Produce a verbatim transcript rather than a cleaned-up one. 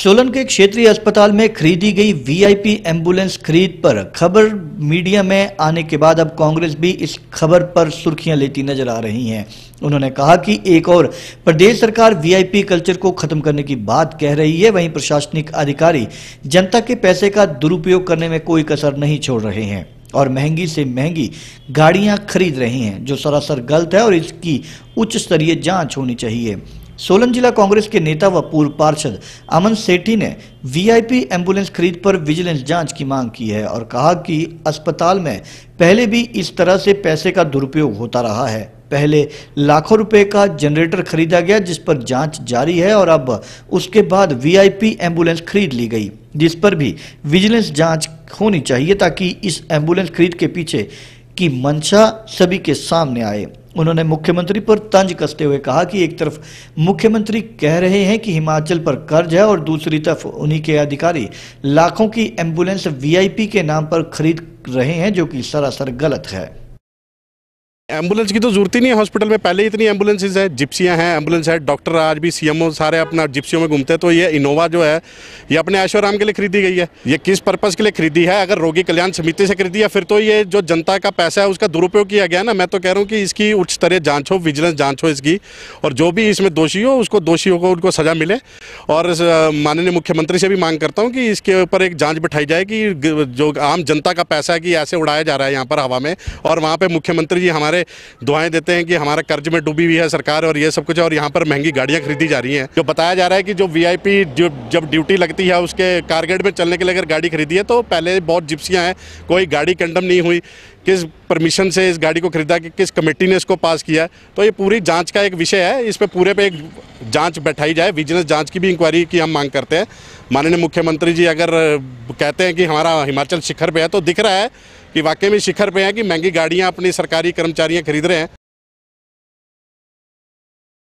सोलन के क्षेत्रीय अस्पताल में खरीदी गई वीआईपी एम्बुलेंस खरीद पर खबर मीडिया में आने के बाद अब कांग्रेस भी इस खबर पर सुर्खियां लेती नजर आ रही हैं। उन्होंने कहा कि एक और प्रदेश सरकार वीआईपी कल्चर को खत्म करने की बात कह रही है, वहीं प्रशासनिक अधिकारी जनता के पैसे का दुरुपयोग करने में कोई कसर नहीं छोड़ रहे हैं और महंगी से महंगी गाड़ियां खरीद रहे हैं, जो सरासर गलत है और इसकी उच्च स्तरीय जांच होनी चाहिए। सोलन जिला कांग्रेस के नेता व पूर्व पार्षद अमन सेठी ने वीआईपी एम्बुलेंस खरीद पर विजिलेंस जांच की मांग की है और कहा कि अस्पताल में पहले भी इस तरह से पैसे का दुरुपयोग होता रहा है। पहले लाखों रुपए का जनरेटर खरीदा गया, जिस पर जांच जारी है, और अब उसके बाद वीआईपी एम्बुलेंस खरीद ली गई, जिस पर भी विजिलेंस जांच होनी चाहिए ताकि इस एम्बुलेंस खरीद के पीछे की मंशा सभी के सामने आए। उन्होंने मुख्यमंत्री पर तंज कसते हुए कहा कि एक तरफ मुख्यमंत्री कह रहे हैं कि हिमाचल पर कर्ज है और दूसरी तरफ उन्हीं के अधिकारी लाखों की एम्बुलेंस वीआईपी के नाम पर खरीद रहे हैं, जो कि सरासर गलत है। एम्बुलेंस की तो जरूरत ही नहीं है हॉस्पिटल में, पहले इतनी एम्बुलेंसेज है, जिप्सियां हैं, एम्बुलेंस है, डॉक्टर आज भी सीएमओ सारे अपना जिप्सियों में घूमते हैं। तो ये इनोवा जो है ये अपने ऐशो आराम के लिए खरीदी गई है। ये किस पर्पज़ के लिए खरीदी है? अगर रोगी कल्याण समिति से खरीदी है फिर तो ये जो जनता का पैसा है उसका दुरुपयोग किया गया ना। मैं तो कह रहा हूँ कि इसकी उच्च स्तरीय जाँच हो, विजिलेंस जाँच हो इसकी, और जो भी इसमें दोषी हो उसको दोषियों को उनको सजा मिले। और माननीय मुख्यमंत्री से भी मांग करता हूँ कि इसके ऊपर एक जाँच बिठाई जाए कि जो आम जनता का पैसा है कि ऐसे उड़ाया जा रहा है यहाँ पर हवा में, और वहाँ पर मुख्यमंत्री जी हमारे दुआएं देते हैं कि हमारा कर्ज में डूबी हुई है सरकार और ये सब कुछ है, और यहाँ पर महंगी गाड़ियाँ खरीदी जा रही हैं। जो बताया जा रहा है कि जो वीआईपी जो जब ड्यूटी लगती है उसके कारगेट में चलने के लिए अगर गाड़ी खरीदी है तो पहले बहुत जिप्सियाँ हैं, कोई गाड़ी कंडम नहीं हुई, किस परमिशन से इस गाड़ी को खरीदा, कि किस कमेटी ने इसको पास किया। तो ये पूरी जांच का एक विषय है, इस पे पूरे पे एक जांच बैठाई जाए, विजिलेंस जांच की भी इंक्वायरी की हम मांग करते हैं। माननीय मुख्यमंत्री जी अगर कहते हैं कि हमारा हिमाचल शिखर पे है, तो दिख रहा है कि वाकई में शिखर पे है कि महंगी गाड़ियाँ अपनी सरकारी कर्मचारियाँ खरीद रहे हैं।